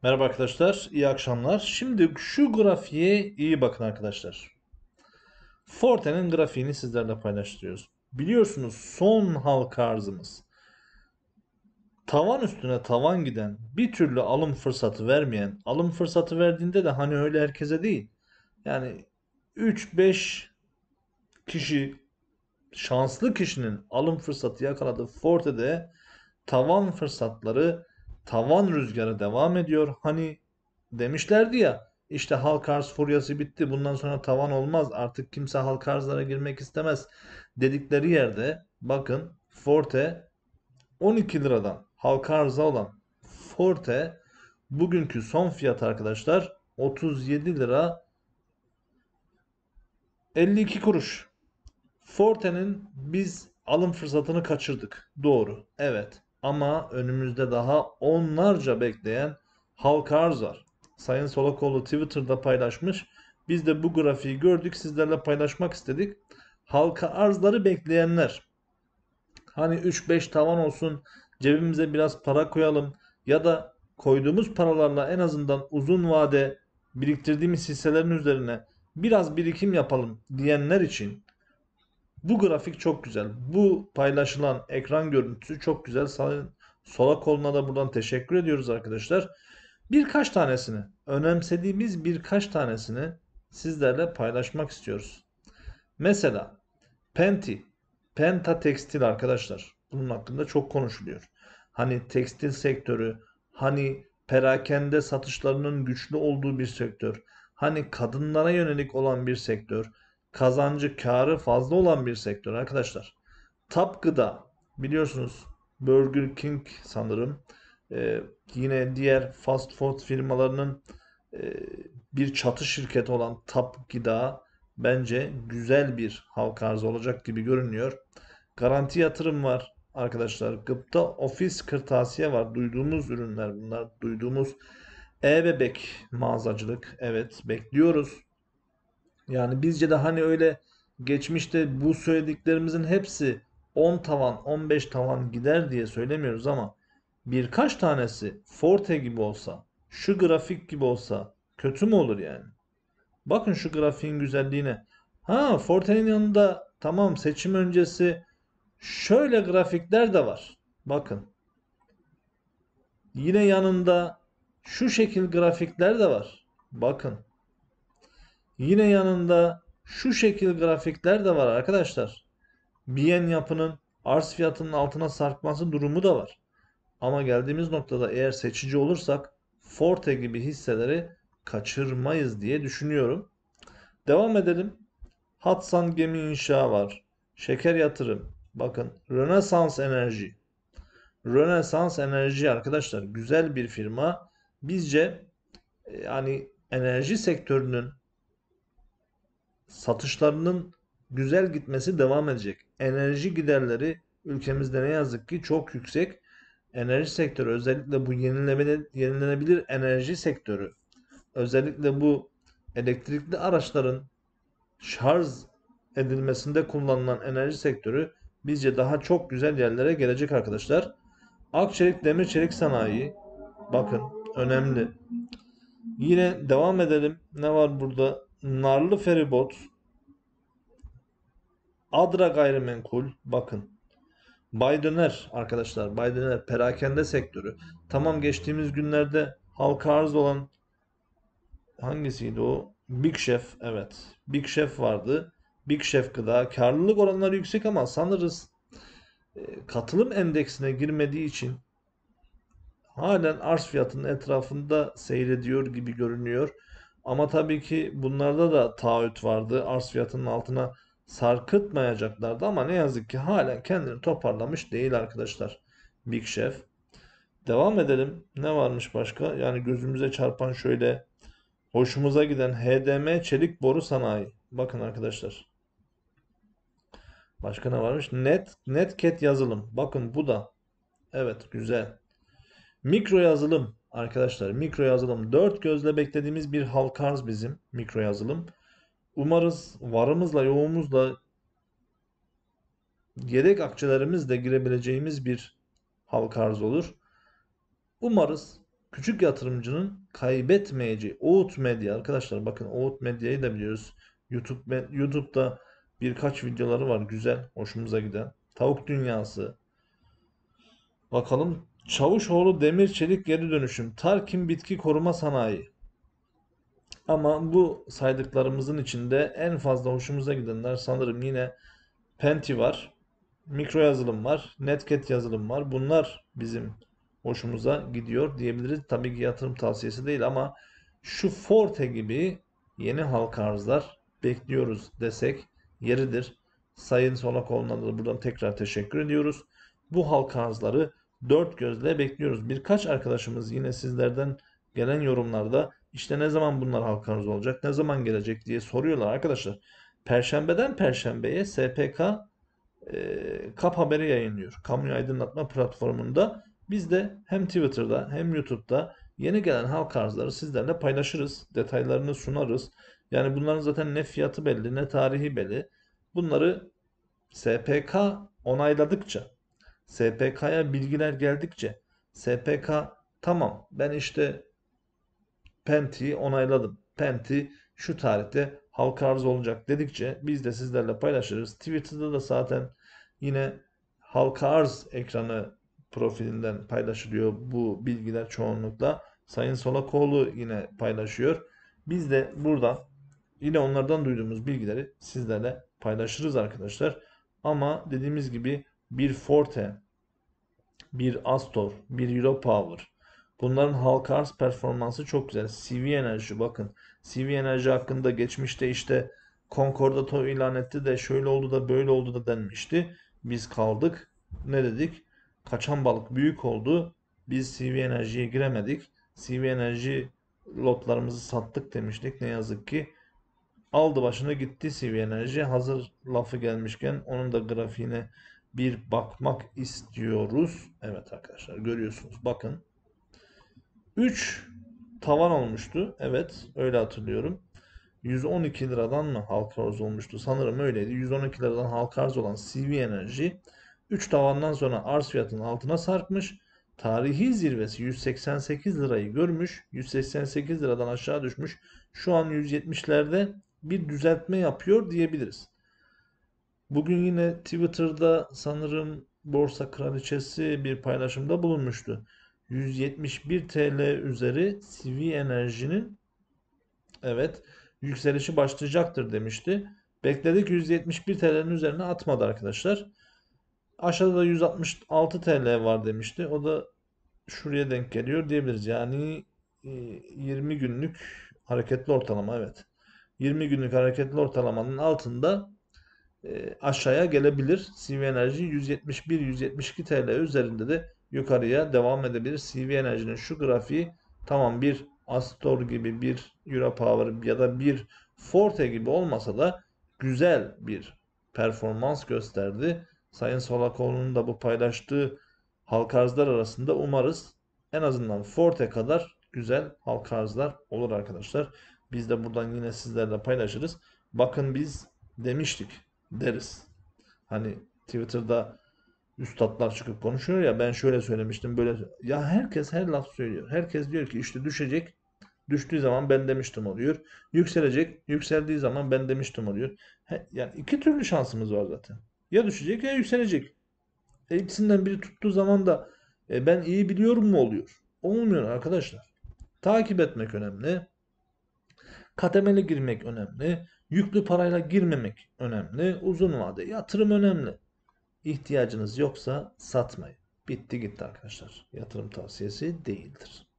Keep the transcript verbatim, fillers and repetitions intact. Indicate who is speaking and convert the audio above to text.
Speaker 1: Merhaba arkadaşlar, iyi akşamlar. Şimdi şu grafiğe iyi bakın arkadaşlar. Forte'nin grafiğini sizlerle paylaştırıyoruz. Biliyorsunuz son halka arzımız. Tavan üstüne tavan giden, bir türlü alım fırsatı vermeyen, alım fırsatı verdiğinde de hani öyle herkese değil. Yani üç beş kişi, şanslı kişinin alım fırsatı yakaladığı Forte'de tavan fırsatları, tavan rüzgarı devam ediyor. Hani demişlerdi ya, işte halk arz furyası bitti. Bundan sonra tavan olmaz. Artık kimse halk arzlara girmek istemez dedikleri yerde bakın Forte on iki liradan halka arza olan Forte bugünkü son fiyat arkadaşlar otuz yedi lira elli iki kuruş. Forte'nin biz alım fırsatını kaçırdık. Doğru. Evet. Ama önümüzde daha onlarca bekleyen halka arz var. Sayın Solakoğlu Twitter'da paylaşmış. Biz de bu grafiği gördük. Sizlerle paylaşmak istedik. Halka arzları bekleyenler. Hani üç beş tavan olsun. Cebimize biraz para koyalım. Ya da koyduğumuz paralarla en azından uzun vade biriktirdiğimiz hisselerin üzerine biraz birikim yapalım diyenler için bu grafik çok güzel. Bu paylaşılan ekran görüntüsü çok güzel. Sayın Sola koluna da buradan teşekkür ediyoruz arkadaşlar. Birkaç tanesini, önemsediğimiz birkaç tanesini sizlerle paylaşmak istiyoruz. Mesela Penti, Penta Tekstil arkadaşlar. Bunun hakkında çok konuşuluyor. Hani tekstil sektörü, hani perakende satışlarının güçlü olduğu bir sektör, hani kadınlara yönelik olan bir sektör, kazancı, karı fazla olan bir sektör arkadaşlar. Tap Gıda biliyorsunuz Burger King sanırım. Ee, yine diğer fast food firmalarının e, bir çatı şirketi olan Tap Gıda bence güzel bir halka arz olacak gibi görünüyor. Garanti yatırım var arkadaşlar. Gıpta ofis kırtasiye var. Duyduğumuz ürünler bunlar. Duyduğumuz e-bebek mağazacılık. Evet bekliyoruz. Yani bizce de hani öyle geçmişte bu söylediklerimizin hepsi on tavan, on beş tavan gider diye söylemiyoruz ama birkaç tanesi Forte gibi olsa, şu grafik gibi olsa kötü mü olur yani? Bakın şu grafiğin güzelliğine. Ha, Forte'nin yanında tamam seçim öncesi şöyle grafikler de var. Bakın. Yine yanında şu şekil grafikler de var. Bakın. Yine yanında şu şekil grafikler de var arkadaşlar. Biyen yapının arz fiyatının altına sarkması durumu da var. Ama geldiğimiz noktada eğer seçici olursak Forte gibi hisseleri kaçırmayız diye düşünüyorum. Devam edelim. Hatsan Gemi İnşa var. Şeker Yatırım. Bakın Rönesans Enerji. Rönesans Enerji arkadaşlar güzel bir firma. Bizce e, yani enerji sektörünün satışlarının güzel gitmesi devam edecek. Enerji giderleri ülkemizde ne yazık ki çok yüksek. Enerji sektörü özellikle bu yenilenebilir, yenilenebilir enerji sektörü özellikle bu elektrikli araçların şarj edilmesinde kullanılan enerji sektörü bizce daha çok güzel yerlere gelecek arkadaşlar. Akçelik Demir Çelik Sanayi bakın önemli. Yine devam edelim. Ne var burada? Narlı Feribot, Adra Gayrimenkul bakın. Bay Döner arkadaşlar. Bay Döner perakende sektörü. Tamam geçtiğimiz günlerde halka arz olan hangisiydi o? Big Chef evet. Big Chef vardı. Big Chef gıda. Karlılık oranları yüksek ama sanırız e, katılım endeksine girmediği için halen arz fiyatının etrafında seyrediyor gibi görünüyor. Ama tabii ki bunlarda da taahhüt vardı. Arz fiyatının altına sarkıtmayacaklardı ama ne yazık ki halen kendini toparlamış değil arkadaşlar. Big Chef. Devam edelim. Ne varmış başka? Yani gözümüze çarpan şöyle hoşumuza giden H D M Çelik Boru Sanayi. Bakın arkadaşlar. Başka ne varmış? Net Netcat yazılım. Bakın bu da evet güzel. Mikro yazılım arkadaşlar. Mikro yazılım dört gözle beklediğimiz bir halka arz bizim mikro yazılım. Umarız varımızla yoğumuzla yedek akçelerimizle girebileceğimiz bir halka arz olur. Umarız Küçük yatırımcının kaybetmeyeceği Oğut Medya arkadaşlar, bakın Oğut Medya'yı da biliyoruz. YouTube YouTube'da birkaç videoları var güzel, hoşumuza giden. Tavuk Dünyası. Bakalım, Çavuşoğlu Demir Çelik Geri Dönüşüm, Tarkim Bitki Koruma Sanayi. Ama bu saydıklarımızın içinde en fazla hoşumuza gidenler sanırım yine Penti var, mikro yazılım var, Netcat yazılım var. Bunlar bizim hoşumuza gidiyor diyebiliriz. Tabii ki yatırım tavsiyesi değil ama şu Forte gibi yeni halka arzlar bekliyoruz desek yeridir. Sayın Solakoğlu'na da buradan tekrar teşekkür ediyoruz. Bu halka arzları dört gözle bekliyoruz. Birkaç arkadaşımız yine sizlerden gelen yorumlarda işte ne zaman bunlar halka arz olacak, ne zaman gelecek diye soruyorlar arkadaşlar. Perşembeden Perşembeye S P K e, Kap Haber'i yayınlıyor. Kamuyu aydınlatma platformunda. Biz de hem Twitter'da hem YouTube'da yeni gelen halk arzları sizlerle paylaşırız. Detaylarını sunarız. Yani bunların zaten ne fiyatı belli, ne tarihi belli. Bunları S P K onayladıkça, S P K'ya bilgiler geldikçe, S P K tamam ben işte Penti'yi onayladım, Penti şu tarihte halka arz olacak dedikçe biz de sizlerle paylaşırız. Twitter'da da zaten yine halka arz ekranı profilinden paylaşılıyor bu bilgiler çoğunlukla. Sayın Solakoğlu yine paylaşıyor. Biz de buradan yine onlardan duyduğumuz bilgileri sizlerle paylaşırız arkadaşlar. Ama dediğimiz gibi bir Forte, bir Astor, bir Europower. Bunların halka arz performansı çok güzel. C V Enerji bakın. C V Enerji hakkında geçmişte işte Concordato ilan etti de şöyle oldu da böyle oldu da denmişti. Biz kaldık. Ne dedik? Kaçan balık büyük oldu. Biz C V Enerji'ye giremedik. C V Enerji lotlarımızı sattık demiştik. Ne yazık ki aldı başını gitti C V Enerji. Hazır lafı gelmişken onun da grafiğine bir bakmak istiyoruz. Evet arkadaşlar, görüyorsunuz. Bakın. üç tavan olmuştu. Evet, öyle hatırlıyorum. yüz on iki liradan mı halka arz olmuştu? Sanırım öyleydi. yüz on iki liradan halka arz olan C V Enerji üç tavandan sonra arz fiyatının altına sarkmış. Tarihi zirvesi yüz seksen sekiz lirayı görmüş. yüz seksen sekiz liradan aşağı düşmüş. Şu an yüz yetmişlerde bir düzeltme yapıyor diyebiliriz. Bugün yine Twitter'da sanırım Borsa Kraliçesi bir paylaşımda bulunmuştu. yüz yetmiş bir T L üzeri C V Enerji'nin, evet, yükselişi başlayacaktır demişti. Bekledik, yüz yetmiş bir T L'nin üzerine atmadı arkadaşlar. Aşağıda da yüz altmış altı T L var demişti. O da şuraya denk geliyor diyebiliriz. Yani e, yirmi günlük hareketli ortalama, evet. yirmi günlük hareketli ortalamanın altında e, aşağıya gelebilir. C V Enerji yüz yetmiş bir yüz yetmiş iki T L üzerinde de yukarıya devam edebilir. C V Enerji'nin şu grafiği tamam bir Astor gibi, bir Europower ya da bir Forte gibi olmasa da güzel bir performans gösterdi. Sayın Solakoğlu'nun da bu paylaştığı halka arzlar arasında umarız en azından Forte kadar güzel halka arzlar olur arkadaşlar. Biz de buradan yine sizlerle paylaşırız. Bakın biz demiştik deriz. Hani Twitter'da üstatlar çıkıp konuşuyor ya, ben şöyle söylemiştim böyle, ya herkes her laf söylüyor. Herkes diyor ki işte düşecek. Düştüğü zaman ben demiştim oluyor. Yükselecek. Yükseldiği zaman ben demiştim oluyor. He, yani iki türlü şansımız var zaten. Ya düşecek ya yükselecek. E, ikisinden biri tuttuğu zaman da e, ben iyi biliyorum mu oluyor? Olmuyor arkadaşlar. Takip etmek önemli. Kademeli girmek önemli. Yüklü parayla girmemek önemli. Uzun vade yatırım önemli. İhtiyacınız yoksa satmayın. Bitti gitti arkadaşlar. Yatırım tavsiyesi değildir.